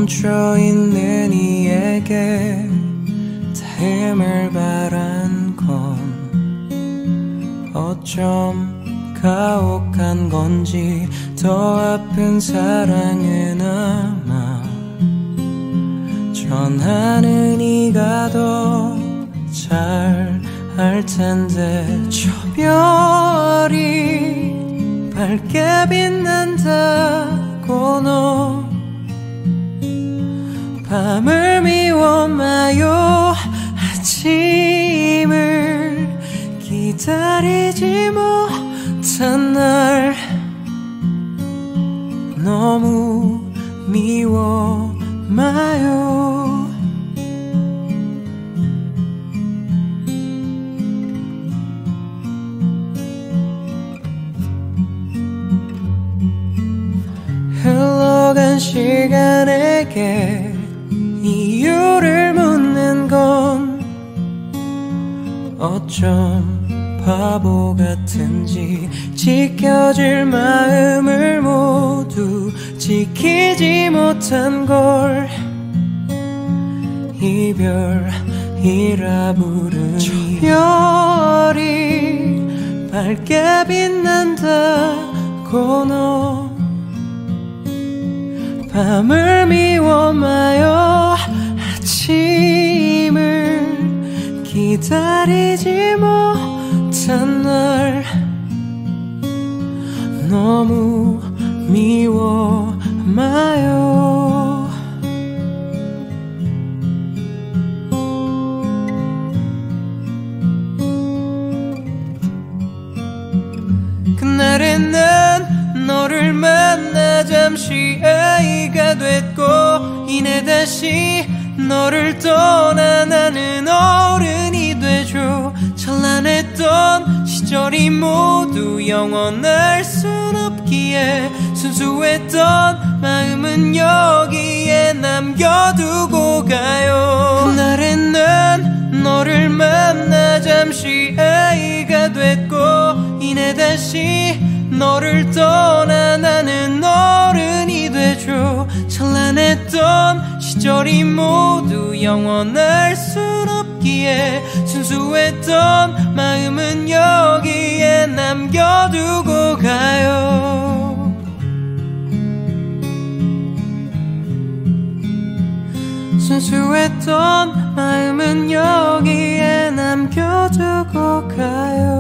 멈춰있는 이에게 닿음을 바란 건 어쩜 가혹한 건지 더 아픈 사랑은 아마 전하는 이가 더 잘 알 텐데 저 별이 밝게 빛난다고 너 밤을 미워 마요 아침을 기다리지 못한 날 너무 미워 마요 흘러간 시간에게 이유를 묻는 건 어쩜 바보 같은지 지켜줄 마음을 모두 지키지 못한 걸 이별이라 부르니 저 별이 밝게 빛난다고 너 밤을 미워 마요 아침을 기다리지 못한 날 너무 미워 마요 그날의 난 너를 만나 잠시 아이가 됐고 이내 다시 너를 떠나 나는 어른이 되죠 찬란했던 시절이 모두 영원할 순 없기에 순수했던 마음은 여기에 남겨두고 가요 그날의 난 너를 만나 잠시 아이가 됐고 이내 다시 너를 떠나 나는 어른이 되죠 찬란했던 시절이 모두 영원할 순 없기에 순수했던 마음은 여기에 남겨두고 가요 순수했던 마음은 여기에 남겨두고 가요